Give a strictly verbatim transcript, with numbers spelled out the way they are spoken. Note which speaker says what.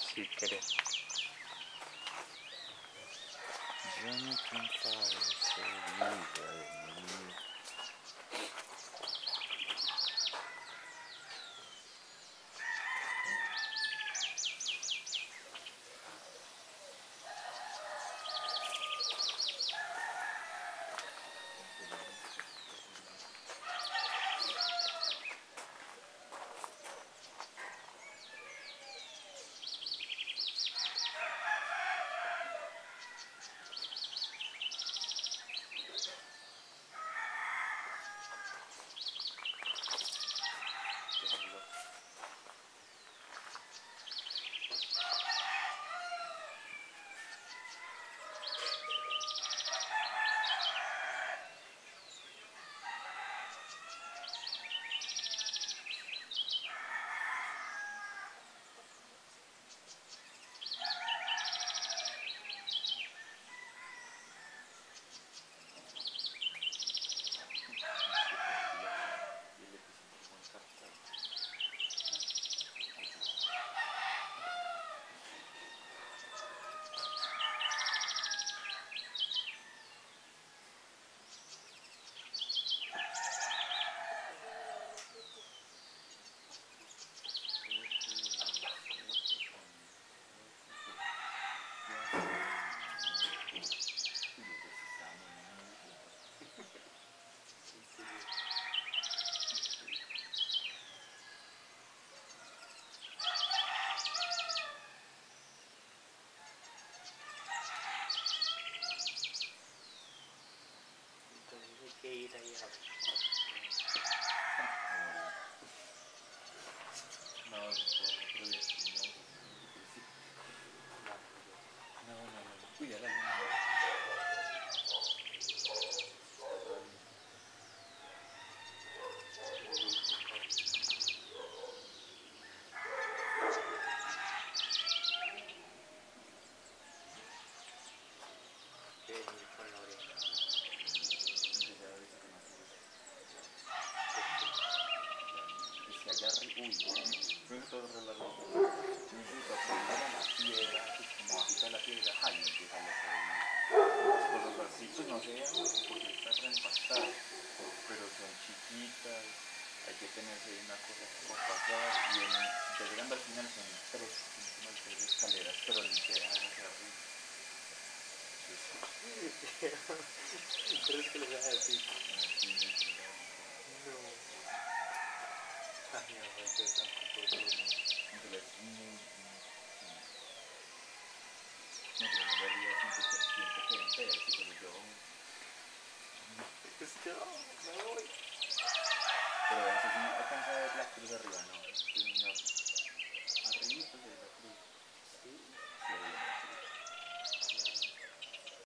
Speaker 1: Si querés. Yo no pensaba enseguida de mí.
Speaker 2: Que ir ahí a...
Speaker 1: No, no, otro día. No, no, no, no. Cuida la luna.
Speaker 2: Que venir con la oreja.
Speaker 1: Es que allá arriba, uy, no es todo re largo. Me gusta poner a la piedra, pues como bajita de la piedra, ay, empieza a loco unas cosas así, pues no se vean mucho porque está reimpactada, pero son chiquitas, hay que tenerse una cosa para pasar, y en, ya llegando al final son tres, como tres escaleras, pero ni se dan hacia arriba.
Speaker 2: ¿Crees que les voy a decir?
Speaker 1: No.
Speaker 2: No. Ay, no, yo tampoco duermo.
Speaker 1: Entonces es muy, muy, no, pero no de arriba siempre se siente que entera, que se lo lleva un...
Speaker 2: Es que no, me voy.
Speaker 1: Pero eso sí, alcanza a ver la cruz arriba, no, sí, no.